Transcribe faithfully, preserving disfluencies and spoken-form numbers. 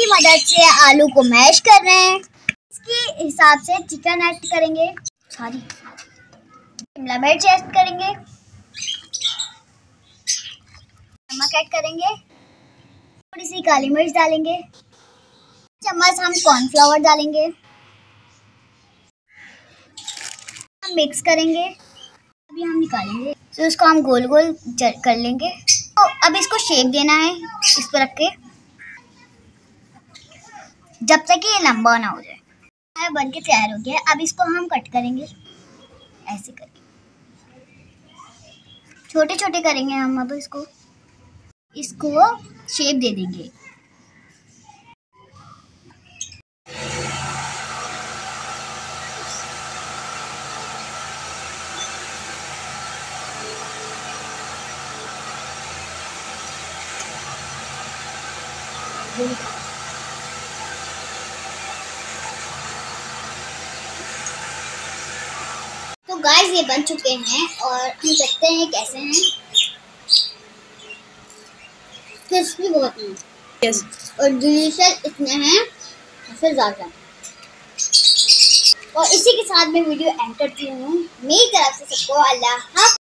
मदद से आलू को मैश कर रहे हैं। इसके हिसाब से चिकन ऐड करेंगे, सॉरी शिमला मिर्च ऐड करेंगे, नमक ऐड करेंगे, थोड़ी सी काली मिर्च डालेंगे, चम्मच हम कॉर्नफ्लावर डालेंगे, हम मिक्स करेंगे। अभी हम निकालेंगे तो इसको हम गोल गोल कर लेंगे। तो अब इसको शेप देना है इस पर रख के जब तक कि ये लंबा ना हो जाए। बन के तैयार हो गया। अब इसको हम कट करेंगे ऐसे करके, छोटे छोटे करेंगे हम। अब इसको इसको शेप दे देंगे। तो गाइस ये बन चुके हैं और हम देखते हैं कैसे हैं। क्रिस्पी बहुत हैं yes. और डिलीशियस इतने हैं फिर ज़्यादा। और इसी के साथ मैं वीडियो एंड करती हूँ। मेरी तरफ से सबको अल्लाह हाफ़िज़।